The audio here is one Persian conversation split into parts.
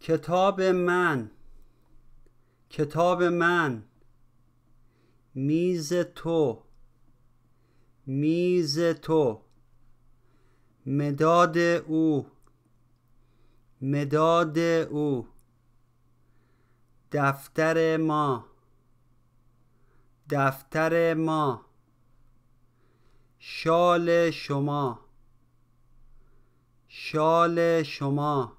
کتاب من، کتاب من. میز تو، میز تو. مداد او، مداد او. دفتر ما، دفتر ما. شال شما، شال شما.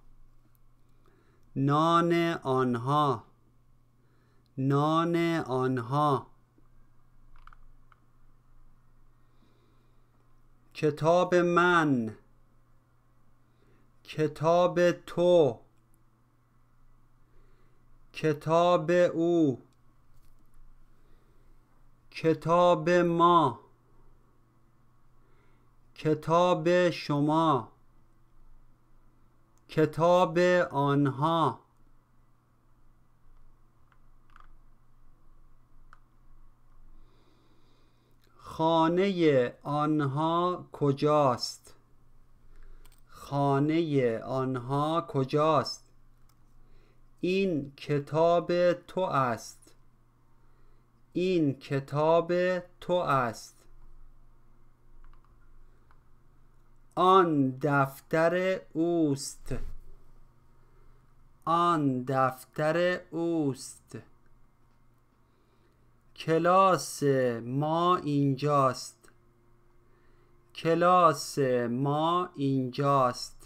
نان آنها، نان آنها. کتاب من، کتاب تو. کتاب او، کتاب ما. کتاب شما، کتاب آنها. خانه آنها کجاست؟ خانه آنها کجاست؟ این کتاب تو است، این کتاب تو است. آن دفتر اوست، آن دفتر اوست. کلاس ما اینجاست، کلاس ما اینجاست.